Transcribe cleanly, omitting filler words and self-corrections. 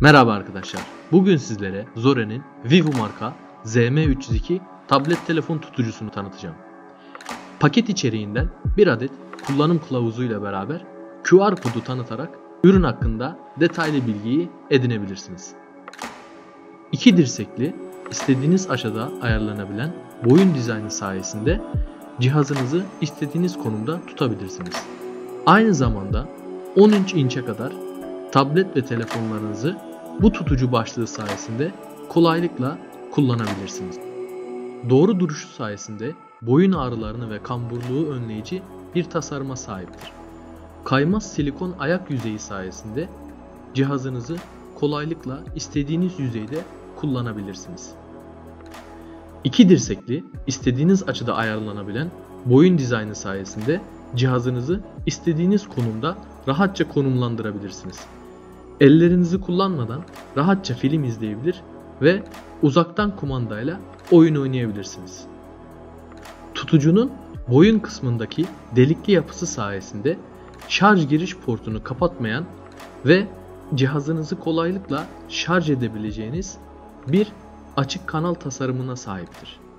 Merhaba arkadaşlar. Bugün sizlere Zore'nin Vivo marka ZM302 tablet telefon tutucusunu tanıtacağım. Paket içeriğinden bir adet kullanım kılavuzu ile beraber QR kodu tanıtarak ürün hakkında detaylı bilgiyi edinebilirsiniz. İki dirsekli, istediğiniz aşağıda ayarlanabilen boyun dizaynı sayesinde cihazınızı istediğiniz konumda tutabilirsiniz. Aynı zamanda 13 inçe kadar tablet ve telefonlarınızı bu tutucu başlığı sayesinde kolaylıkla kullanabilirsiniz. Doğru duruşu sayesinde boyun ağrılarını ve kamburluğu önleyici bir tasarıma sahiptir. Kaymaz silikon ayak yüzeyi sayesinde cihazınızı kolaylıkla istediğiniz yüzeyde kullanabilirsiniz. İki dirsekli, istediğiniz açıda ayarlanabilen boyun dizaynı sayesinde cihazınızı istediğiniz konumda rahatça konumlandırabilirsiniz. Ellerinizi kullanmadan rahatça film izleyebilir ve uzaktan kumandayla oyun oynayabilirsiniz. Tutucunun boyun kısmındaki delikli yapısı sayesinde şarj giriş portunu kapatmayan ve cihazınızı kolaylıkla şarj edebileceğiniz bir açık kanal tasarımına sahiptir.